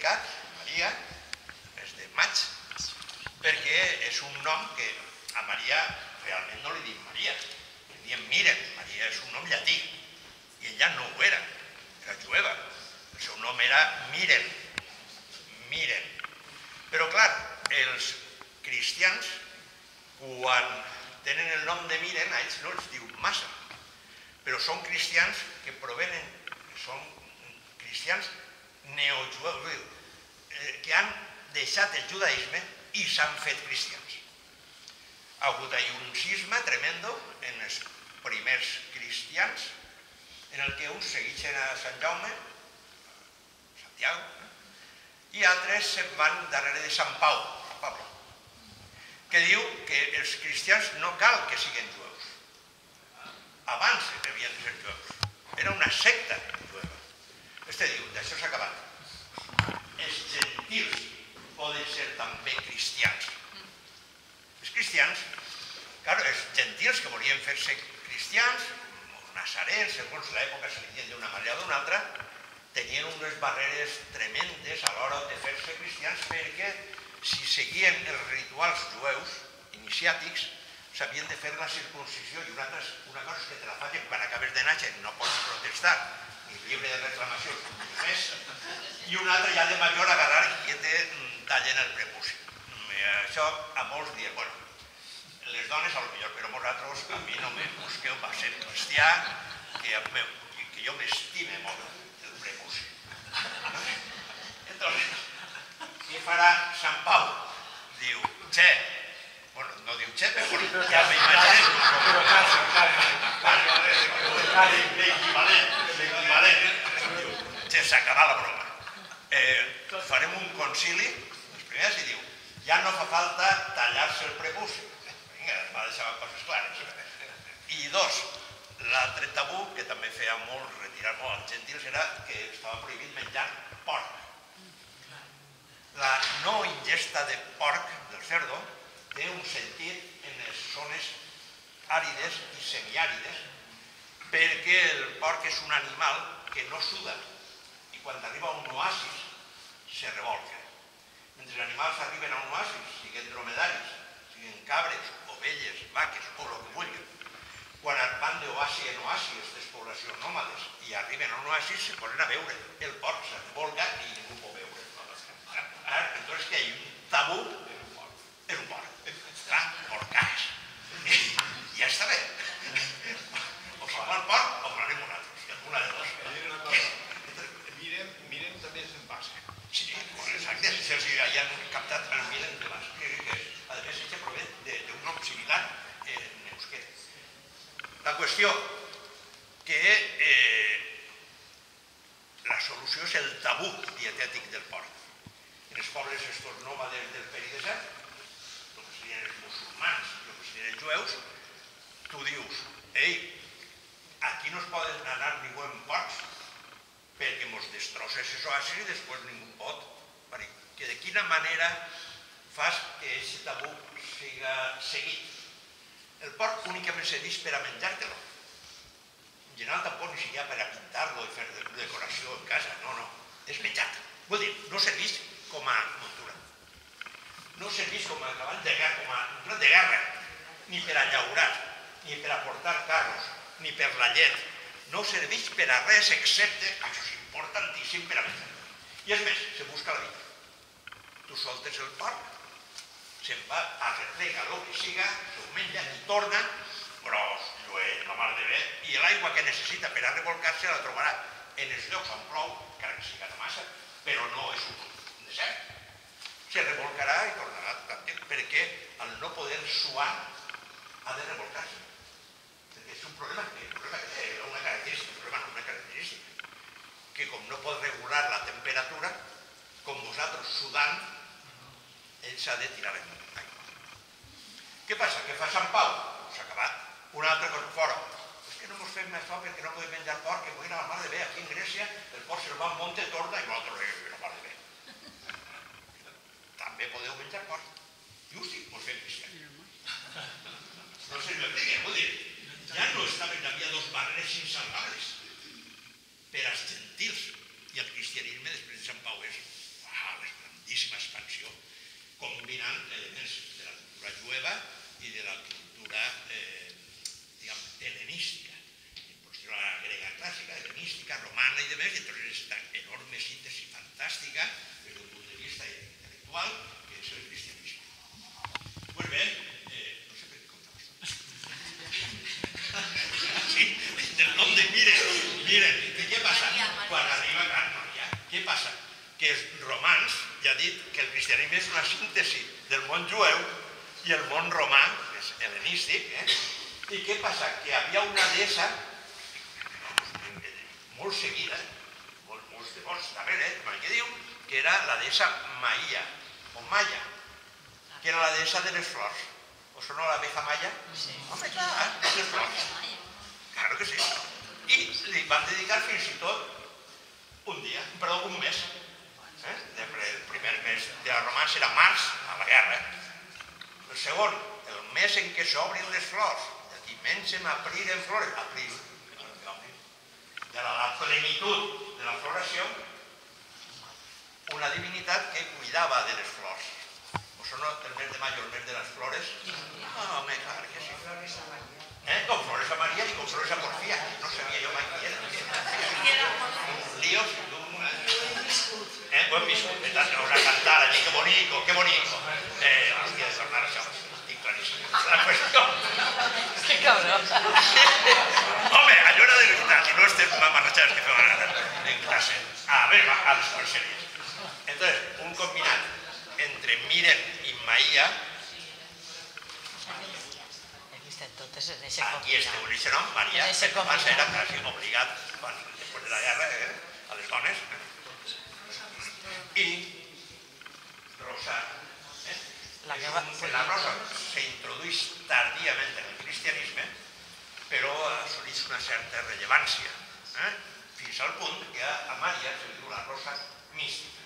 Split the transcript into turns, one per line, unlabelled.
significat, Maria, és de maig, perquè és un nom que a Maria realment no li diem Maria, li diem Mirem. Maria és un nom llatí, i ella no ho era jueva. El seu nom era Mirem. Mirem. Però, clar, els cristians, quan tenen el nom de Mirem, a ells no els diu massa, però són cristians que provenen, són cristians neojueus, que han deixat el judaïsme i s'han fet cristians. Ha hagut un cisma tremendo en els primers cristians, en el que uns segueixen a Sant Jaume, Santiago, i altres se'n van darrere de Sant Pau, Pablo, que diu que els cristians no cal que siguin jueus. Abans havien de ser jueus. Era una secta jueva. Este diu, d'això s'ha acabat. Els gentils poden ser també cristians. Els cristians, clar, els gentils que volien fer-se cristians, nazarens, segons l'època se li diuen d'una manera o d'una altra, tenien unes barreres tremendes a l'hora de fer-se cristians perquè si seguien els rituals jueus iniciàtics s'havien de fer la circuncisió i una cosa és que te la facin quan acabes de néixer, no pots protestar, ni llibre de reclamació, ni res, i una altra ja de major agarrar i te tallen el prepuci. Això a molts diem, bueno, les dones a lo millor, però vosaltres a mi no me busqueu per ser cristià, que jo m'estime molt el prepuci. Entonces, què farà Sant Pau? Diu, che, bueno, no diu che, però bueno, ja m'imaginem. Però l'equivalent. Che, s'acaba la broma. Farem un concili, els primers, i diu, ja no fa falta tallar-se el prepuci. Vinga, va deixar coses clares. I dos, l'altre tabú, que també feia molt, retirar molt als gentils, era que estava prohibit menjar porc. La no ingesta de porc, del cerdo, té un sentit en les zones àrides i semiàrides, perquè el porc és un animal que no suda i quan arriba a un oasis se revolca. Mentre els animals arriben a un oasis, siguin dromedaris, siguin cabres, ovelles, vaques o el que vulguin, quan van d'oasi en oasi, aquestes poblacions nòmades, i arriben a un oasis, se posen a veure. El porc se revolca i ningú pot veure. Entonces que hi ha un tabú, és un porc. Clar, porcars. Ja està bé. O parlar el porc o parlarem un altre. Alguna de dos.
Una cosa, Mirem també és en basc.
Sí, exacte. Si han captat el Mirem de basc, que a més això prové d'un nom similar en euskera. La qüestió que la solució és el tabú dietètic del porc. En els pobles estos nòmades del peridesert, el que serien els musulmans i el que serien els jueus, tu dius, ei, aquí no es poden anar ningú en porcs perquè mos destrossa aquests oasis i després ningú pot. Que de quina manera fas que aquest tabú siga seguit? El porc únicament serveix per a menjar-te-lo. En general tampoc ni siquiera per a pintar-lo i fer decoració en casa, no. És menjat. Vull dir, no serveix com a muntura. No serveix com a cavall de guerra, com a montura de guerra, ni per a llaurar, ni per a portar carros, ni per la llet. No serveix per a res excepte, això és importantíssim, per a menjar. I és més, se busca la vida. Tu soltes el porc, se'n va a replegar el que siga, s'ho menja i torna, gros, lluent, la mar de bé, i l'aigua que necessita per a revolcar-se la trobarà en els llocs on plou, encara que siga de massa, però no és un desert. Se revolcarà i tornarà també, perquè al no poder suar ha de revolcar-se. Perquè és un problema que té una característica, que com no pot regular la temperatura, com vosaltres sudant, ell s'ha de tirar en aigua. Què passa? Què fa Sant Pau? S'ha acabat. Una altra cosa fora. És que no mos fem més fa perquè no podem menjar porc, que vull anar a la mar de bé. Aquí en Grècia el porc se'l va en monte, torna i nosaltres a la mar de bé. També podeu menjar porc. Justi, mos fem cristians. No se m'expliquen, vull dir, ja no estaven, hi havia dos barreres insalvables per als gentils i el cristianisme després de Sant Pau és combinant elements de la cultura jueva i de la cultura, helenística. La grega clàssica, helenística, romana i demés, i entonces esta enorme síntesi fantàstica des d'un punt de vista intel·lectual que és el cristianisme. Pues bé, no sé per què contava això. Sí, del nom de miren, què passa? Quan arriba Maria, què passa? Que els romans ja han dit que el cristianisme és una síntesi del món jueu i el món romà, que és helenístic, i què passa? Que hi havia una deessa molt seguida, molts devots darrere, que diu que era la deessa Maia, o Maya, que era la deessa de les flors. ¿Os sonó la abeja Maya? Sí. Home, clar, les flors. Claro que sí. I li van dedicar fins i tot un mes. El primer mes de la romans era març, a la guerra. El segon, el mes en què s'obrin les flors. D'aquí mencem april en flores. April. De la plenitud de la floració, una divinitat que cuidava de les flors. ¿Os sonó el mes de mayo, el mes de las flores? Ah, home, clar que sí. Con flores a María y con flores a Porfía. No sabía yo más quién era. Líos. Buen viscut. Una cantada, qué bonito, qué bonito. Hòstia, de tornar això. Estic claríssim. La qüestió.
Que cabrón.
Home, allò era de veritat, i no estem mamarratxats que fem en classe. A veure, a les parceries. Entonces, un combinat entre Miren i Maia. Aquí este origen nom, Maria, el que passa era quasi obligat, després de la guerra, a les dones. I Rosa. La Rosa se introdueix tardíament en el cristianisme, però assoleix una certa rellevància, fins al punt que a Maria se li diu la Rosa mística.